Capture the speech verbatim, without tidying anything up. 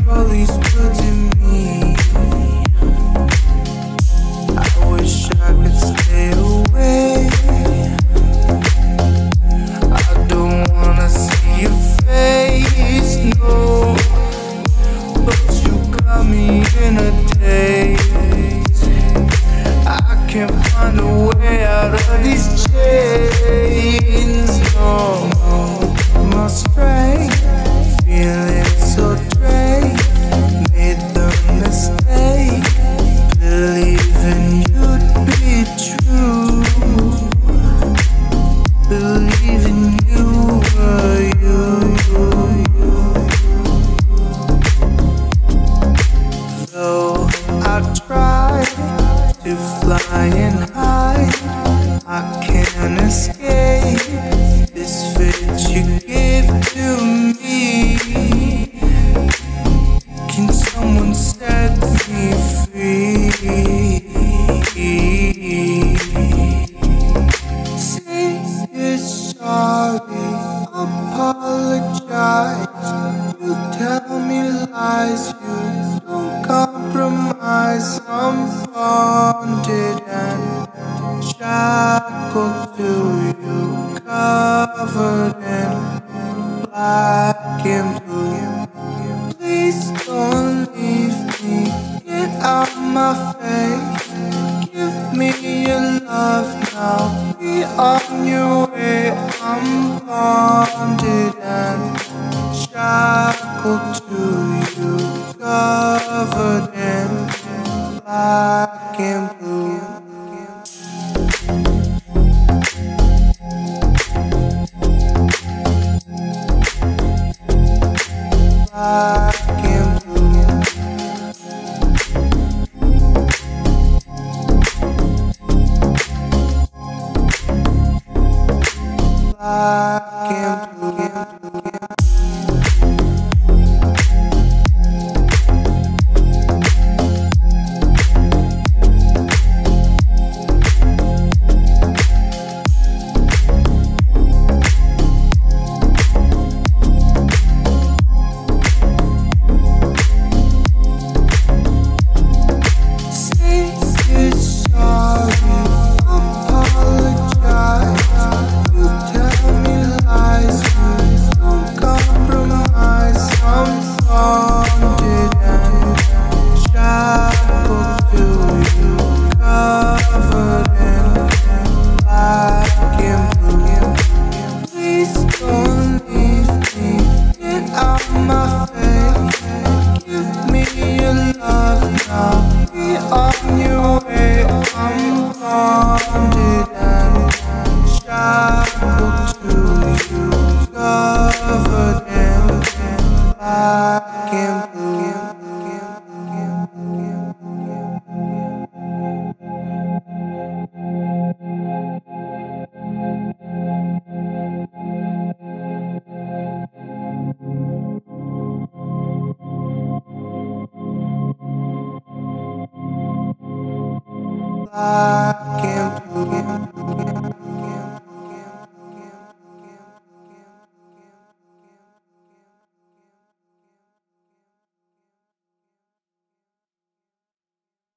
all these words in me. I wish I could stay away. I don't wanna see your face, no. But you got me in a daze. I can't find a way out of these chains, no. My strength, feeling so drained. Made the mistake, believing you'd be true. Believing you were you. Though I try to fly and hide, I can't escape this fate you give to me. Can someone set me free? Say you're sorry, apologize. You tell me lies, you don't compromise. I'm bonded and shackled to you, covered in black and blue. Please don't leave me, get out my face. Give me your love now, be on your way. I'm bonded and shackled to you, covered in black and blue. Black and blue. Black and blue. Black and blue.